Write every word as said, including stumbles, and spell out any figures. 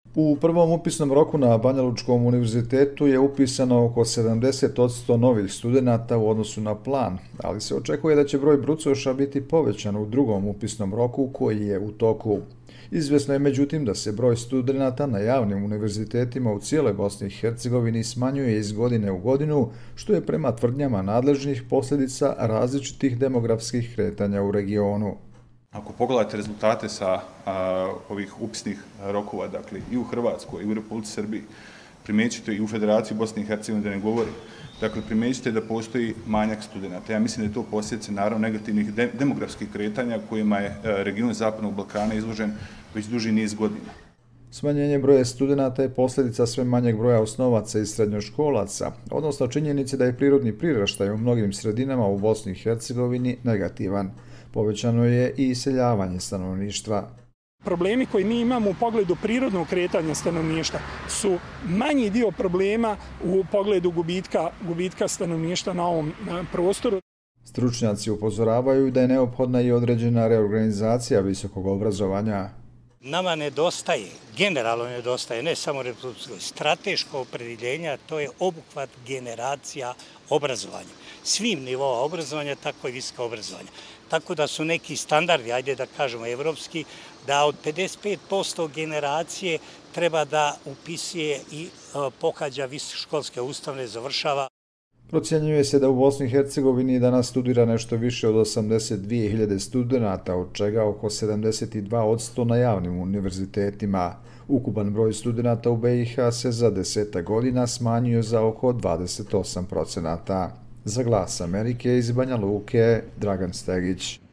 U prvom upisnom roku na Banjalučkom univerzitetu je upisano oko sedamdeset posto novih studenata u odnosu na plan, ali se očekuje da će broj brucoša biti povećan u drugom upisnom roku koji je u toku. Izvjesno je međutim da se broj studenata na javnim univerzitetima u cijeloj Bosni i Hercegovini smanjuje iz godine u godinu, što je prema tvrdnjama nadležnih posljedica različitih demografskih kretanja u regionu. Ako pogledate rezultate sa a, ovih upisnih rokova, dakle i u Hrvatskoj i u Republici Srbiji, primjećujete i u Federaciji Bosne i Hercegovine da ne govorim, dakle primjećujete da postoji manjak studenata. Ja mislim da je to posljedica naravno negativnih de demografskih kretanja kojima je a, region Zapadnog Balkana izložen već duži niz godina. Smanjenje broja studenata je posljedica sve manjeg broja osnovaca i srednjoškolaca, odnosno činjenice da je prirodni priraštaj u mnogim sredinama u Bosni i Hercegovini negativan. Povećano je i iseljavanje stanovništva. Problemi koji mi imamo u pogledu prirodnog kretanja stanovništva su manji dio problema u pogledu gubitka, gubitka stanovništva na ovom prostoru. Stručnjaci upozoravaju da je neophodna i određena reorganizacija visokog obrazovanja. Nama nedostaje, generalno nedostaje, ne samo reprodukcijsko, strateško opredjeljenje, to je obuhvat generacija obrazovanja. Svim nivoa obrazovanja, tako i visoko obrazovanja. Tako da su neki standardi, ajde da kažemo evropski, da od pedeset pet posto generacije treba da upisuje i pohađa visokoškolske ustanove, završava. Procjenjuje se da u Bosni i Hercegovini danas studira nešto više od osamdeset dvije hiljade studenata, od čega oko sedamdeset dva posto na javnim univerzitetima. Ukupan broj studenata u B i H se za desetak godina smanjio za oko dvadeset osam procenata. Za Glas Amerike iz Banja Luke, Dragan Stegić.